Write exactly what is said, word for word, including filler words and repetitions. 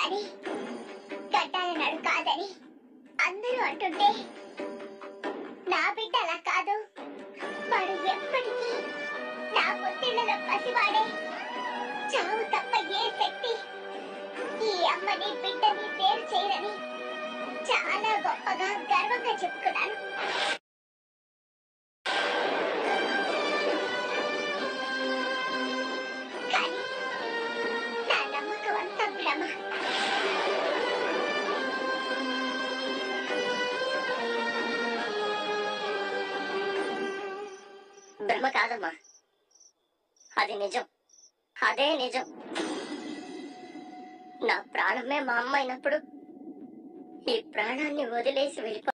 కానీ కట్టాలన్నాడు కాదని అందరూ అంటుంటే నా బిడ్డ అలా కాదు. వాడు ఎప్పటికీ నా పొత్తిళ్లలో పసివాడే. చావు తప్ప ఏ శక్తి ఈ అమ్మని బిడ్డని వేరు చేయరని చాలా గొప్పగా గర్వంగా చెప్పుకున్నాను. కానీ నా నమ్మకం అంతా భ్రమ. భ్రమ కాదమ్మా, అది నిజం. అదే నిజం. నా ప్రాణమే మా అమ్మ అయినప్పుడు ఈ ప్రాణాన్ని వదిలేసి వెళ్ళిపో